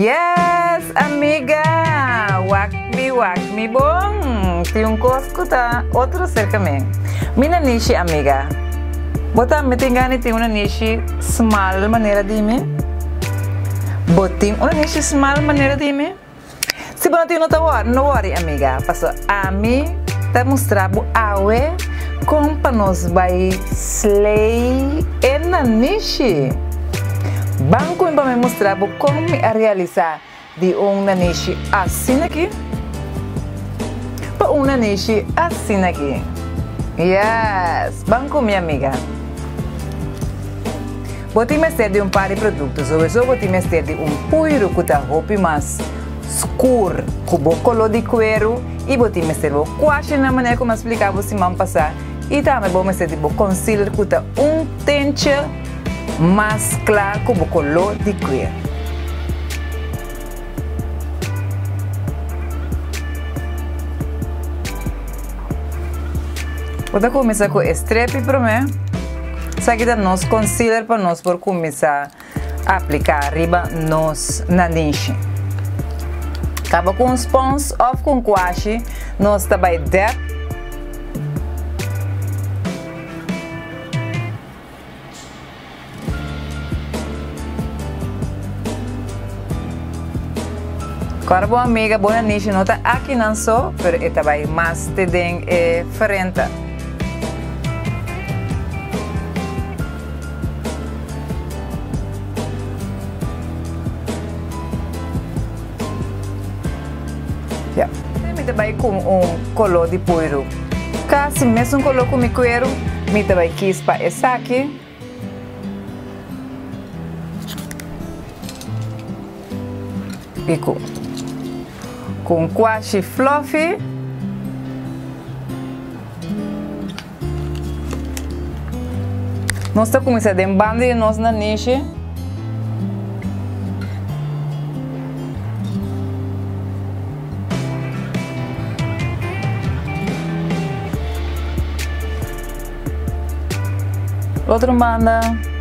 Yes, amiga! Wak me bom! Tem um cosco, tá? Outro cerca me. Mina niche, amiga. Bota me tingani tem uma niche small maneira de me. Botim uma niche small maneira de me. Se você não tem não worry, amiga. Passo a mim tá mostrar bu awe como para nós vai slay na niche. Banco para me mostrar como me realizar de uma niche assim aqui para uma niche assim aqui. Yes, banco minha amiga. Vou te mostrar de par de produtos. Hoje vou te mostrar de puiro que tá roupa mais escuro, com o color de cuero e vou te mostrar quase na maneira como explicar você semana passada e também vou mostrar de concealer que tá tente mais claro com o color de cuero. Vou começar com strep para mim. Isso aqui é nosso concealer para nós por começar a aplicar arriba nos nariz. Acaba com spons ou com quashi, nós também dep. Agora, boa amiga, boa niche, não está aqui não só, mas também mais te den frente. Yeah. Eu também com color de puiro. Caso mesmo color com cuero, eu também quis para esse aqui. E com quashi fluffy. Nós estamos começando a embander nós na niche. Outro manda.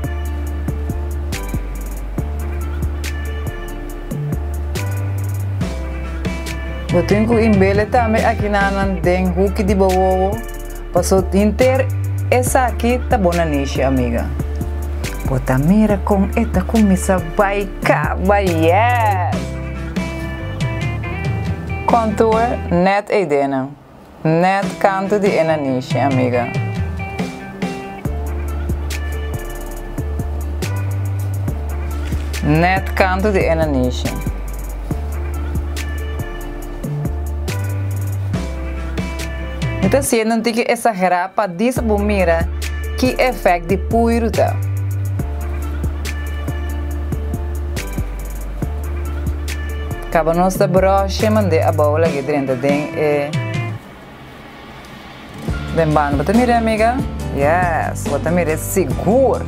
Eu tenho que embele também aqui na tem hook de bobo. Passou inteiro. Essa aqui tá boa na niche, amiga. Bota mira com esta começa vai cá, vai yes. Contour net edena. Net canto de ena niche, amiga. Net canto de ena niche. Então, se não tem que exagerar para desbomira que efeito de puiro tá. Acaba nossa broche, mandei a bola aqui dentro den bando. Bota mira, amiga. Yes, bota mira seguro.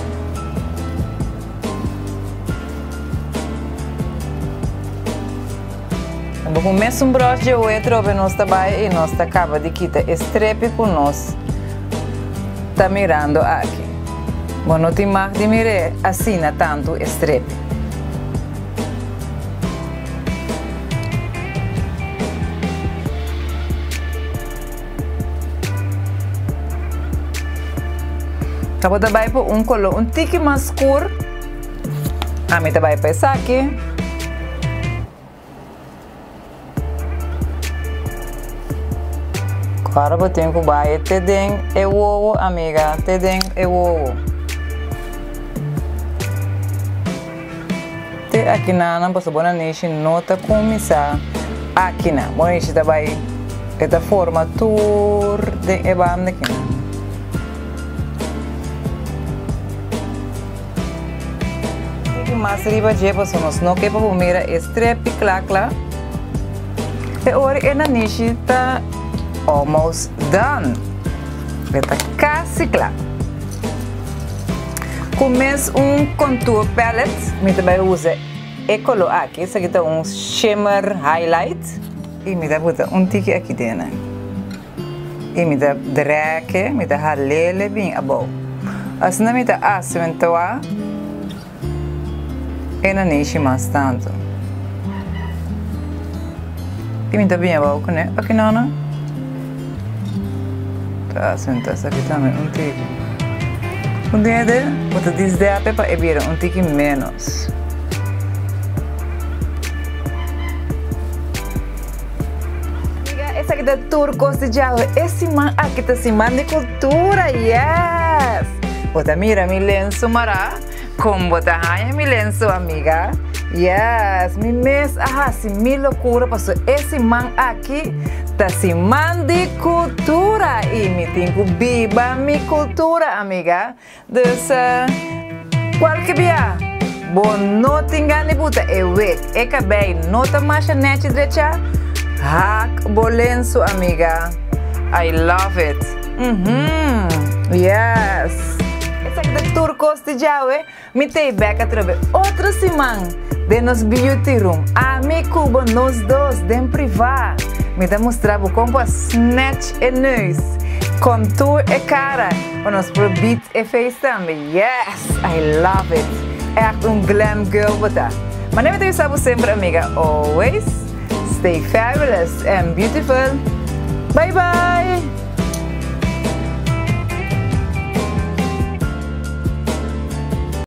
Com o mesmo broche eu entro para nós trabalhar e nós acaba de quitar strep com nós tá mirando aqui. Bom, não tem mais de mirar assim na tanto strep. Acabo de trabalhar por color tique mais escuro. A mim trabalha para esse aqui. Agora eu tenho que bater te den e ovo, amiga, te den e ovo. Te aqui na posso boa niche nota começar aqui na. Boa niche também esta forma tour de e banda aqui. E mais riba de você não quer para mira strep clacla. E agora na niche tá almost done. Está quase claro. Começo contour palette. Eu também uso e color aqui. Isso aqui é shimmer highlight. E me dá tique aqui dentro. E me dá drake, me dá halele bem a boa. Assim me dá acentuar e não enche mais tanto. E me tá bem abaixo, né? Aqui não? Tá, senta essa aqui também, um tique. Um dedo, bota desde para evir um tique menos. Essa aqui da Turcos de Jao, esse man aqui tá se man de cultura, yes! Bota mira mi lenço mará, como bota raia mi lenço, amiga. Yes, mi mês, se mi loucura passou. Esse man aqui tá se man de cultura e me tenho biba mi cultura, amiga. Dus, qualquer dia, bom não te engane, puta, é acabei, não tá mais net direita. Hack bolenço, amiga. I love it. Yes. Essa aqui da Turcos de Jao, me tem back através outra semana de nos beauty room. A mi cuba nos dois de privado. Me dá mostrar como snatch e nose, contour e cara, o nos pro beat e face também. Yes, I love it. É glam girl, bota. Mas nem me sabe sempre, amiga. Always stay fabulous and beautiful. Bye bye.